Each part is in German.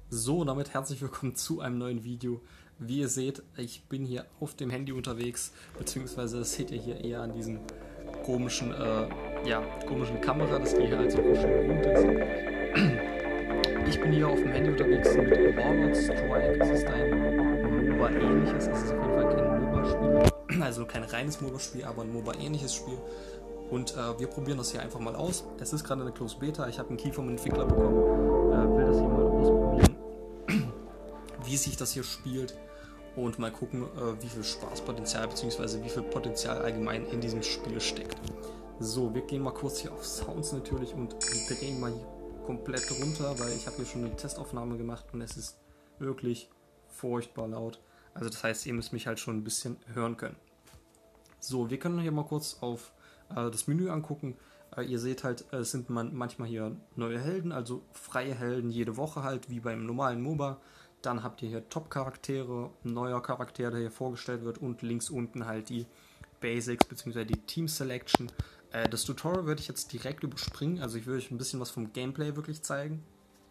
So, damit herzlich willkommen zu einem neuen Video. Wie ihr seht, ich bin hier auf dem Handy unterwegs, beziehungsweise das seht ihr hier eher an diesem komischen, komischen Kamera, dass die hier halt so schön rund ist. Ich bin hier auf dem Handy unterwegs mit Warlord Strike. Es ist ein MOBA-ähnliches, es ist auf jeden Fall kein MOBA-Spiel, also kein reines MOBA-Spiel, aber ein MOBA-ähnliches Spiel. Und wir probieren das hier einfach mal aus. Es ist gerade eine Closed Beta, ich habe einen Key vom Entwickler bekommen, will das hier mal ausprobieren, wie sich das hier spielt und mal gucken, wie viel Spaßpotenzial bzw. wie viel Potenzial allgemein in diesem Spiel steckt. So, wir gehen mal kurz hier auf Sounds natürlich und drehen mal hier komplett runter, weil ich habe hier schon eine Testaufnahme gemacht und es ist wirklich furchtbar laut. Also das heißt, ihr müsst mich halt schon ein bisschen hören können. So, wir können hier mal kurz auf das Menü angucken. Ihr seht halt, es sind manchmal hier neue Helden, also freie Helden jede Woche halt, wie beim normalen MOBA. Dann habt ihr hier Top-Charaktere, ein neuer Charakter, der hier vorgestellt wird und links unten halt die Basics bzw. die Team Selection. Das Tutorial werde ich jetzt direkt überspringen, also ich will euch ein bisschen was vom Gameplay wirklich zeigen.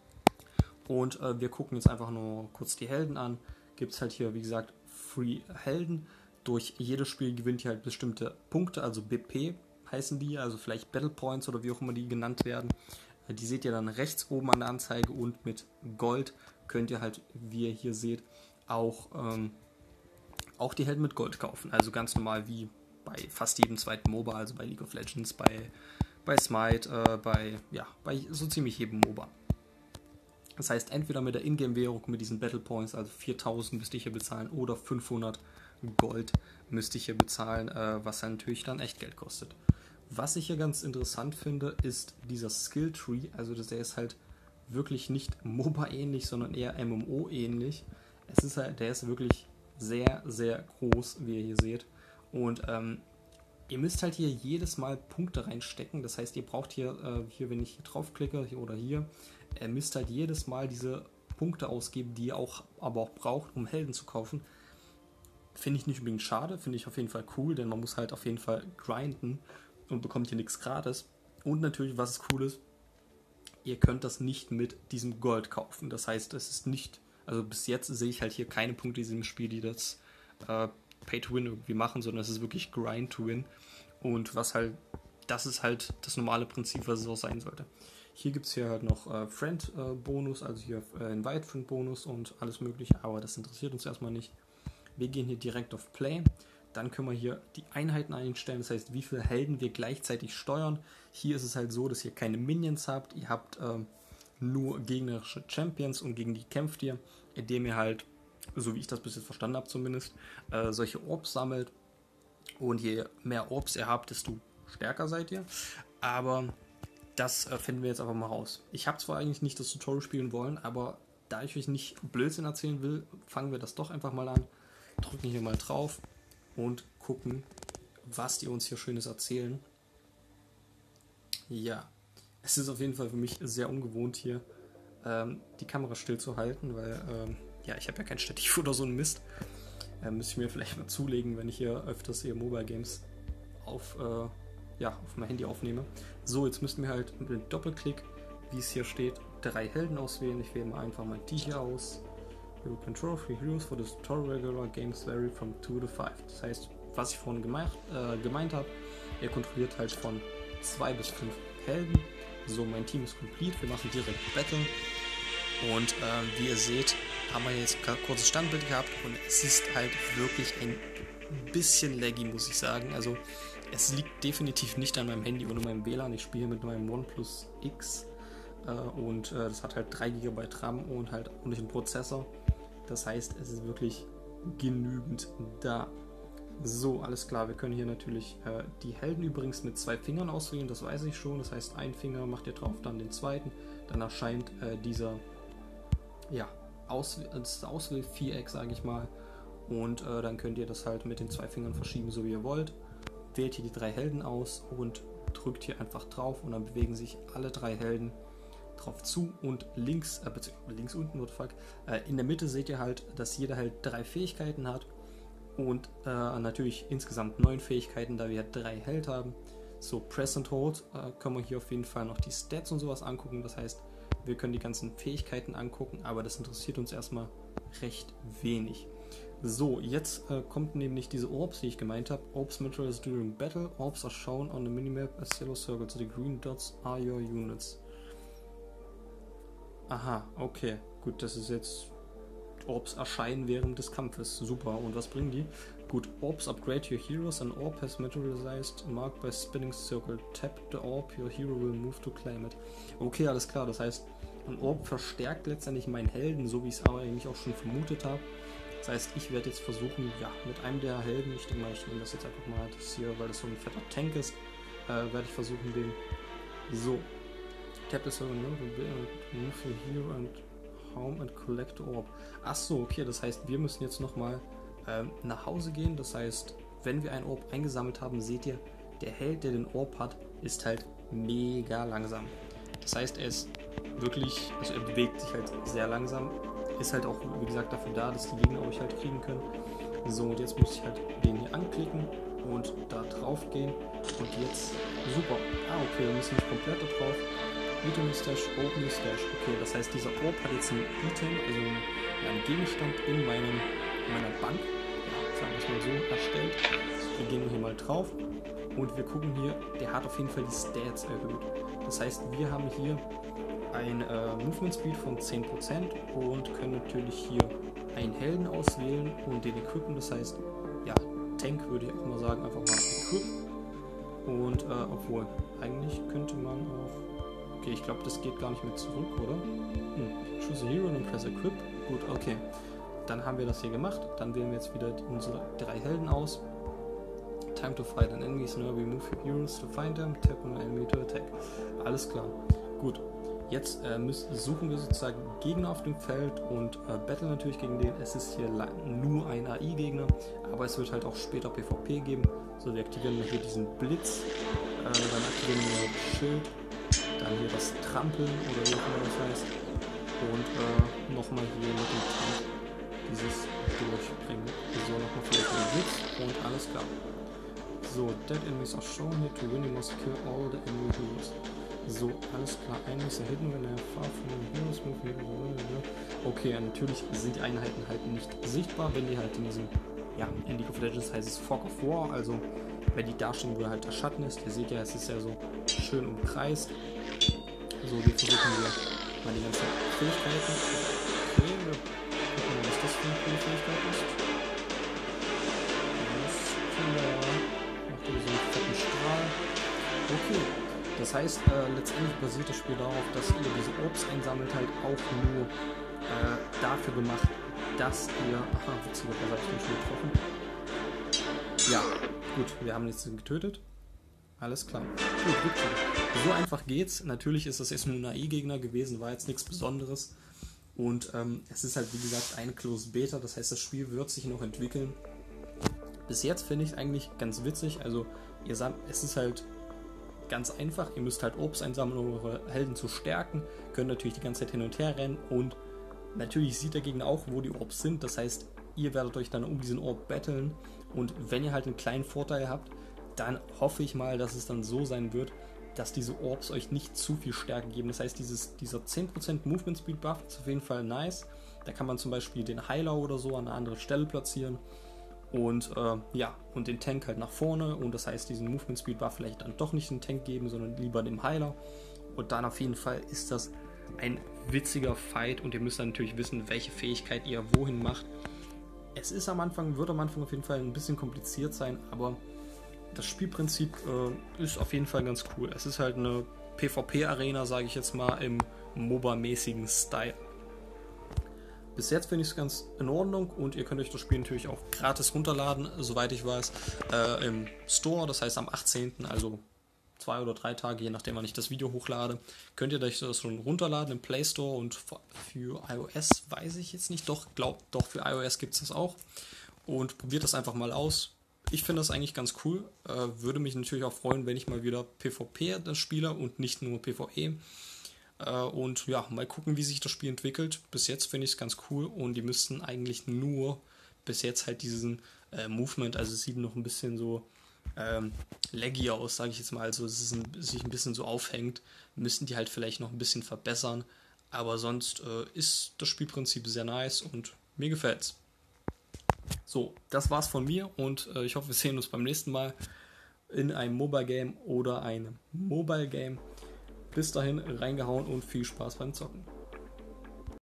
Und wir gucken jetzt einfach nur kurz die Helden an. Gibt es halt hier, wie gesagt, Free Helden. Durch jedes Spiel gewinnt ihr halt bestimmte Punkte, also BP heißen die, also vielleicht Battle Points oder wie auch immer die genannt werden. Die seht ihr dann rechts oben an der Anzeige und mit Gold könnt ihr halt, wie ihr hier seht, auch die Helden mit Gold kaufen. Also ganz normal wie bei fast jedem zweiten MOBA, also bei League of Legends, bei Smite, bei so ziemlich jedem MOBA. Das heißt, entweder mit der Ingame-Währung, mit diesen Battle Points, also 4000 müsst ihr hier bezahlen, oder 500 Gold müsst ihr hier bezahlen, was dann natürlich dann echt Geld kostet. Was ich hier ganz interessant finde, ist dieser Skill Tree, also der ist halt wirklich nicht MOBA-ähnlich, sondern eher MMO-ähnlich. Der ist wirklich sehr, sehr groß, wie ihr hier seht. Und ihr müsst halt hier jedes Mal Punkte reinstecken. Das heißt, ihr braucht hier, wenn ich hier draufklicke, hier oder hier, ihr müsst halt jedes Mal diese Punkte ausgeben, die ihr aber auch braucht, um Helden zu kaufen. Finde ich nicht unbedingt schade, finde ich auf jeden Fall cool, denn man muss halt auf jeden Fall grinden und bekommt hier nichts gratis. Und natürlich, was cool ist, ihr könnt das nicht mit diesem Gold kaufen. Das heißt, es ist nicht, also bis jetzt sehe ich halt hier keine Punkte in diesem Spiel, die das Pay to Win irgendwie machen, sondern es ist wirklich Grind to Win. Und das ist halt das normale Prinzip, was es auch sein sollte. Hier gibt es hier halt noch Friend-Bonus, also hier Invite-Friend-Bonus und alles mögliche, aber das interessiert uns erstmal nicht. Wir gehen hier direkt auf Play. Dann können wir hier die Einheiten einstellen, das heißt, wie viele Helden wir gleichzeitig steuern. Hier ist es halt so, dass ihr keine Minions habt. Ihr habt nur gegnerische Champions und gegen die kämpft ihr, indem ihr halt, so wie ich das bis jetzt verstanden habe zumindest, solche Orbs sammelt. Und je mehr Orbs ihr habt, desto stärker seid ihr. Aber das finden wir jetzt einfach mal raus. Ich habe zwar eigentlich nicht das Tutorial spielen wollen, aber da ich euch nicht Blödsinn erzählen will, fangen wir das doch einfach mal an. Drücken hier mal drauf und gucken, was die uns hier Schönes erzählen. Ja, es ist auf jeden Fall für mich sehr ungewohnt hier die Kamera stillzuhalten, weil ich habe ja kein Stativ oder so einen Mist. Müsste ich mir vielleicht mal zulegen, wenn ich hier öfters hier Mobile Games auf mein Handy aufnehme. So, jetzt müssten wir halt mit einem Doppelklick, wie es hier steht, 3 Helden auswählen. Ich wähle mal einfach mal die hier aus. You control 3 heroes for the tutorial regular games vary from 2 to 5. Das heißt, was ich vorhin gemeint habe, ihr kontrolliert halt von 2 bis 5 Helden. So, mein Team ist complete, wir machen direkt Battle. Und wie ihr seht, haben wir jetzt ein kurzes Standbild gehabt und es ist halt wirklich ein bisschen laggy, muss ich sagen. Also es liegt definitiv nicht an meinem Handy oder meinem WLAN. Ich spiele mit meinem OnePlus X und das hat halt 3 GB RAM und halt ordentlich einen Prozessor. Das heißt, es ist wirklich genügend da. So, alles klar. Wir können hier natürlich die Helden übrigens mit 2 Fingern auswählen. Das weiß ich schon. Das heißt, ein Finger macht ihr drauf, dann den zweiten. Dann erscheint das Auswählviereck, sage ich mal. Und dann könnt ihr das halt mit den 2 Fingern verschieben, so wie ihr wollt. Wählt hier die 3 Helden aus und drückt hier einfach drauf. Und dann bewegen sich alle 3 Helden drauf zu und links unten, in der Mitte seht ihr halt, dass jeder halt 3 Fähigkeiten hat und natürlich insgesamt 9 Fähigkeiten, da wir 3 Held haben. So, Press and Hold können wir hier auf jeden Fall noch die Stats und sowas angucken, das heißt, Wir können die ganzen Fähigkeiten angucken, aber das interessiert uns erstmal recht wenig. So, jetzt kommt nämlich diese Orbs, die ich gemeint habe. Orbs materialize during battle. Orbs are shown on the minimap as yellow circles. The green dots are your units. Aha, okay. Gut, das ist jetzt... Orbs erscheinen während des Kampfes. Super. Und was bringen die? Gut, Orbs upgrade your heroes. An orb has materialized, marked by spinning circle. Tap the orb, your hero will move to claim it. Okay, alles klar. Das heißt, ein Orb verstärkt letztendlich meinen Helden, so wie ich es aber eigentlich auch schon vermutet habe. Das heißt, ich werde jetzt versuchen, ja, mit einem der Helden, ich denke mal, ich nehme das jetzt einfach mal das hier, weil das so ein fetter Tank ist, werde ich versuchen, den so. Tap this over, move your hero and home and collect the orb. Achso, okay, das heißt, wir müssen jetzt nochmal nach Hause gehen. Das heißt, wenn wir einen Orb eingesammelt haben, seht ihr, der Held, der den Orb hat, ist halt mega langsam. Das heißt, er ist wirklich, also er bewegt sich halt sehr langsam. Ist halt auch, wie gesagt, dafür da, dass die Gegner euch halt kriegen können. So, und jetzt muss ich halt den hier anklicken und da drauf gehen. Und jetzt, super. Ah, okay, wir müssen nicht komplett da drauf. Item Stash, Open Stash. Okay, das heißt, dieser Orb hat jetzt ein Item, also einen Gegenstand in meiner Bank, ja, sagen wir es mal so, erstellt. Wir gehen hier mal drauf und wir gucken hier, der hat auf jeden Fall die Stats erhöht. Das heißt, wir haben hier ein Movement Speed von 10% und können natürlich hier einen Helden auswählen und den equippen. Das heißt, ja, Tank würde ich auch mal sagen, einfach mal equippen. Und obwohl, eigentlich könnte man auch... Okay, ich glaube, das geht gar nicht mehr zurück, oder? Choose a hero and press equip. Gut, okay. Dann haben wir das hier gemacht. Dann wählen wir jetzt wieder unsere 3 Helden aus. Time to fight an enemy. Now we move your heroes to find them. Tap on an enemy to attack. Alles klar. Gut. Jetzt suchen wir sozusagen Gegner auf dem Feld und battle natürlich gegen den. Es ist hier nur ein AI-Gegner, aber es wird halt auch später PvP geben. So, wir aktivieren hier diesen Blitz, dann aktivieren wir das Schild, dann hier das Trampeln oder wie auch immer das heißt und nochmal hier mit dem Tank dieses durchbringen. So, nochmal vielleicht den Blitz und alles klar. So, dead enemies are shown here. To win you must kill all the enemy heroes. So, alles klar. Enemies are hidden when they are far from the heroes move. Okay, natürlich sind die Einheiten halt nicht sichtbar, wenn die halt in diesem, ja, in League of Legends heißt es Fog of War, also wenn die dastehen, wo halt der Schatten ist. Ihr seht ja, es ist ja so schön umkreist. So, wir versuchen hier mal die ganzen Fähigkeiten. Okay, wir gucken mal, was das für eine coole Fähigkeit ist. Macht hier so einen fetten Strahl. Okay. Das heißt, letztendlich basiert das Spiel darauf, dass ihr diese Orbs einsammelt, halt auch nur dafür gemacht, dass ihr... Aha, witzigerweise habe ich den schon getroffen. Ja, gut, wir haben jetzt den getötet. Alles klar. Gut, Rückzug. So einfach geht's. Natürlich ist das jetzt nur ein AI-Gegner gewesen, war jetzt nichts Besonderes. Und es ist halt, wie gesagt, eine Closed Beta, das heißt, das Spiel wird sich noch entwickeln. Bis jetzt finde ich es eigentlich ganz witzig, also es ist halt... ganz einfach, ihr müsst halt Obst einsammeln, um eure Helden zu stärken, könnt natürlich die ganze Zeit hin und her rennen und natürlich sieht der Gegner auch, wo die Orbs sind, das heißt, ihr werdet euch dann um diesen Orb battlen und wenn ihr halt einen kleinen Vorteil habt, dann hoffe ich mal, dass es dann so sein wird, dass diese Orbs euch nicht zu viel Stärke geben, das heißt, dieser 10% Movement Speed Buff ist auf jeden Fall nice, da kann man zum Beispiel den Heiler oder so an einer anderen Stelle platzieren. Und ja, und den Tank halt nach vorne und das heißt, diesen Movement Speed Buff vielleicht dann doch nicht den Tank geben, sondern lieber dem Heiler. Und dann auf jeden Fall ist das ein witziger Fight und ihr müsst dann natürlich wissen, welche Fähigkeit ihr wohin macht. Es ist wird am Anfang auf jeden Fall ein bisschen kompliziert sein, aber das Spielprinzip ist auf jeden Fall ganz cool. Es ist halt eine PvP-Arena, sage ich jetzt mal, im MOBA-mäßigen Style. Bis jetzt finde ich es ganz in Ordnung und ihr könnt euch das Spiel natürlich auch gratis runterladen, soweit ich weiß, im Store, das heißt am 18., also 2 oder 3 Tage, je nachdem wann ich das Video hochlade, könnt ihr euch das schon runterladen im Play Store und für iOS weiß ich jetzt nicht, doch für iOS gibt es das auch und probiert das einfach mal aus. Ich finde das eigentlich ganz cool, würde mich natürlich auch freuen, wenn ich mal wieder PvP das spiele und nicht nur PvE. Und ja, mal gucken, wie sich das Spiel entwickelt. Bis jetzt finde ich es ganz cool und die müssten eigentlich nur bis jetzt halt diesen Movement, also es sieht noch ein bisschen so laggy aus, sage ich jetzt mal, also es ist sich ein bisschen so aufhängt, müssten die halt vielleicht noch ein bisschen verbessern, Aber sonst ist das Spielprinzip sehr nice und mir gefällt's. So, das war's von mir und ich hoffe, wir sehen uns beim nächsten Mal in einem Mobile Game oder einem Mobile Game. Bis dahin, reingehauen und viel Spaß beim Zocken.